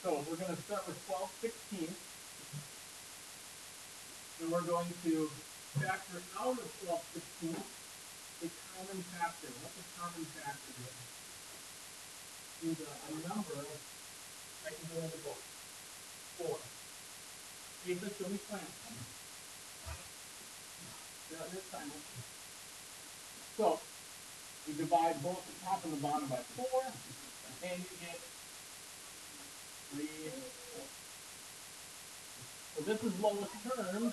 So we're going to start with 12/16, and we're going to factor out of 12/16 a common factor. What's a common factor here? Is a number that can go into both. 4. Ava, show me plan. Yeah, this time. So we divide both the top and the bottom by 4, and you get 3, 4. So this is lowest terms.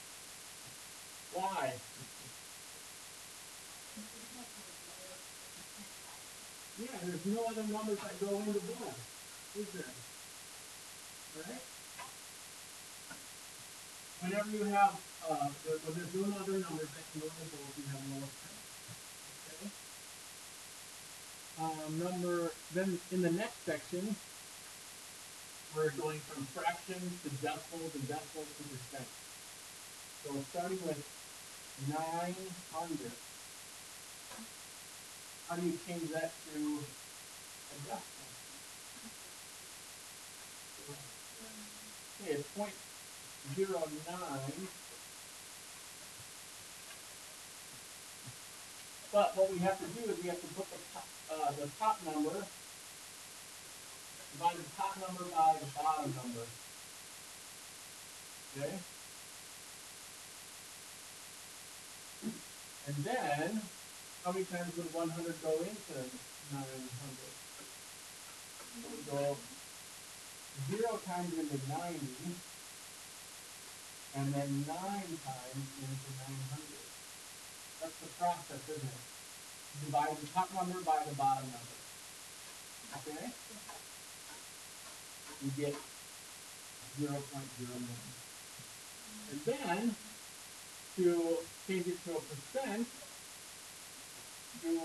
Why? Yeah, there's no other numbers that go into both, is there? Right? Whenever you have, when there's no other numbers that can go into both, you have lowest terms. Okay? Then in the next section, we're going from fractions to decimals and decimals to percent. So starting with 900. How do you change that to a decimal? Okay, it's 0.09. But what we have to do is we have to put the top number, divide the top number by the bottom number. Okay? And then, how many times would 100 go into 900? It would go 0 times into 90, and then 9 times into 900. That's the process, isn't it? Divide the top number by the bottom number. Okay? You get 0.09. And then, to change it to a percent, you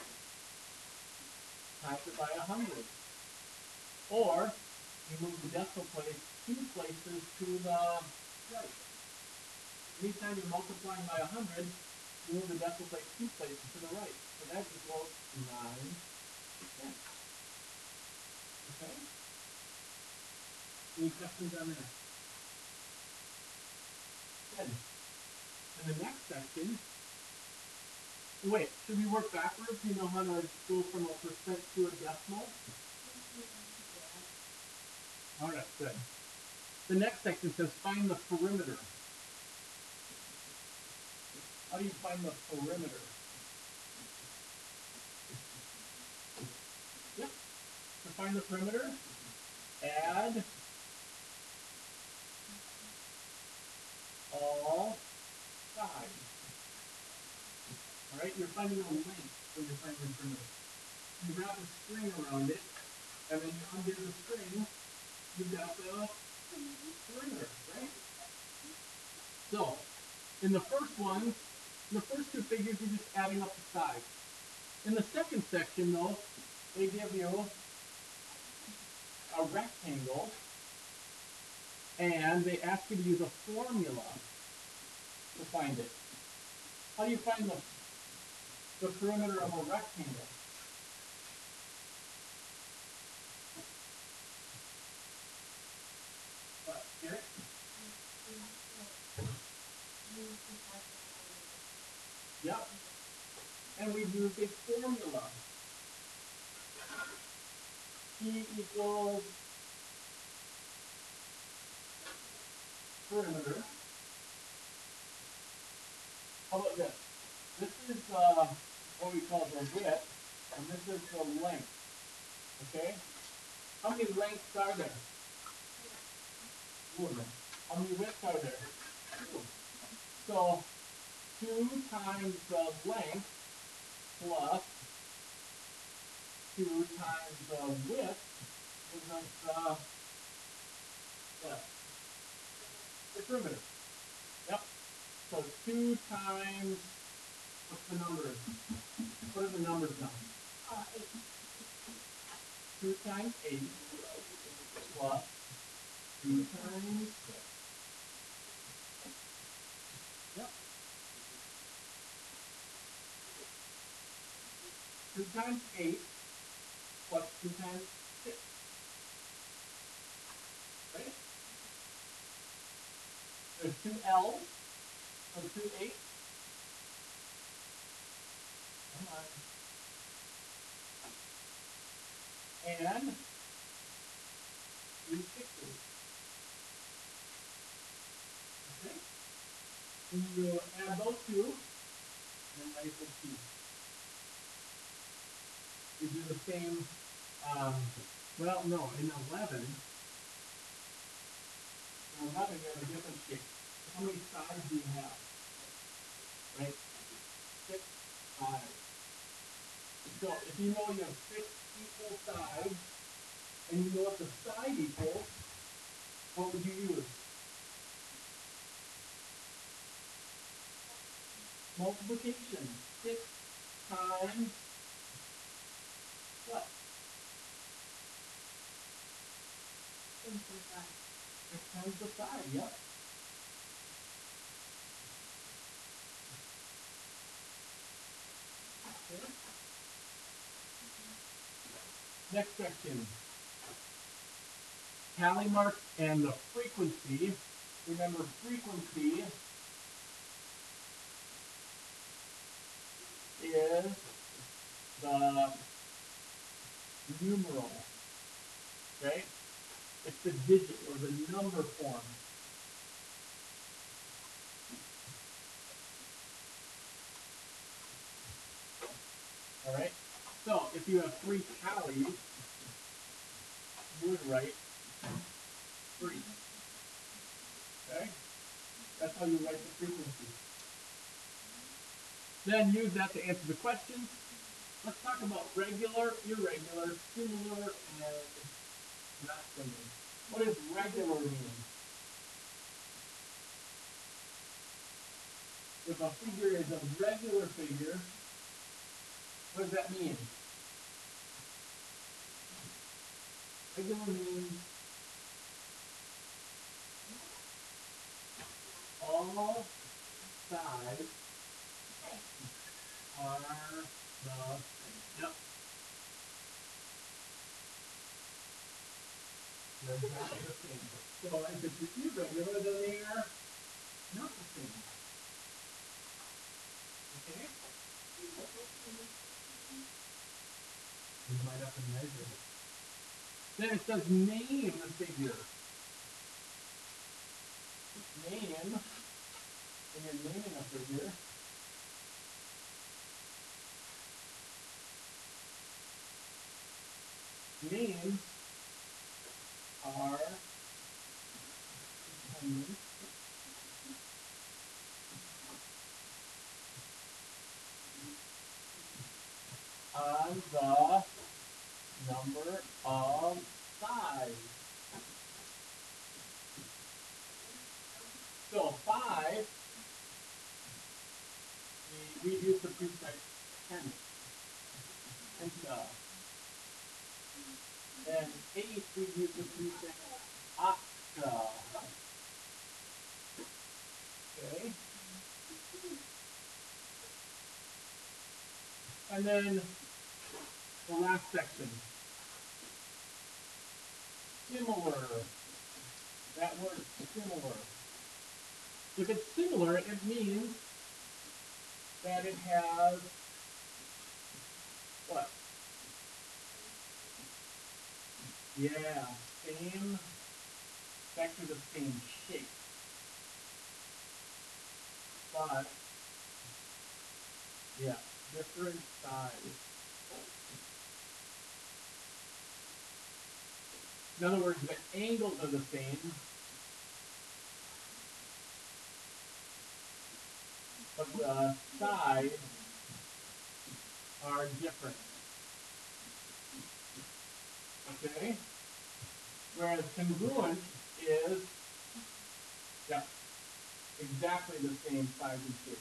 times it by 100. Or, you move the decimal place 2 places to the right. Anytime you're multiplying by 100, you move the decimal place 2 places to the right. So that equals 9%. Okay? Any questions on that? Good. In the next section, wait, should we work backwards? You know how to go from a percent to a decimal? All right, good. The next section says find the perimeter. How do you find the perimeter? Yep. To find the perimeter, add all sides. All right, you're finding a length when you're finding the perimeter. You wrap a string around it, and then you undo the string, you've got the perimeter, right? So, in the first one, in the first 2 figures, you're just adding up the sides. In the second section, though, they give you a rectangle, and they ask you to use a formula to find it. How do you find the perimeter of a rectangle? What, Eric? Yep. And we've used a formula. P equals perimeter. How about this? This is what we call the width, and this is the length. Okay? How many lengths are there? 2 of them. How many widths are there? 2. So 2 times the length plus 2 times the width gives us the perimeter. Yep. So 2 times, what's the numbers? What are the numbers now? 8. 2 times 8 plus 2 times 6. Yep. 2 times 8 plus 2 times 6. There's two L's or two H's. Come on. And three sixes. Okay? When you add those two, then I equal 2. You do the same, well, no, in 11, you have a different shape. How many sides do you have? Right? 6 sides. So if you know you have 6 equal sides, and you know what the side equals, what would you use? Multiplication. 6 times what? 6 times the side, yep. Okay. Next section. Tally marks and the frequency. Remember, frequency is the numeral, okay? It's the digit or the number form. All right? So if you have 3 tallies, you would write 3. Okay? That's how you write the frequency. Then use that to answer the questions. Let's talk about regular, irregular, similar, and not similar. What does regular mean? If a figure is a regular figure, what does that mean? Regular means all sides are the same. Yep. They're exactly the same. So if it's irregular, then they are not the same. Okay? You might have to measure it. Then it says name the figure. Name, when you're naming a figure, names are dependent on the number of sides. So 5, we use the prefix penta. And 8, we use the prefix octa. Okay? And then the last section. Similar. That word, similar. If it's similar, it means that it has what? Yeah, same, it's actually the same shape. But, yeah, different size. In other words, the angles are the same, but the sides are different. Okay? Whereas congruent is, yeah, exactly the same size and shape.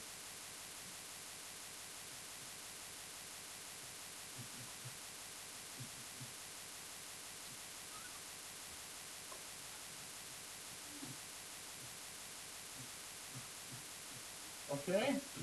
Okay?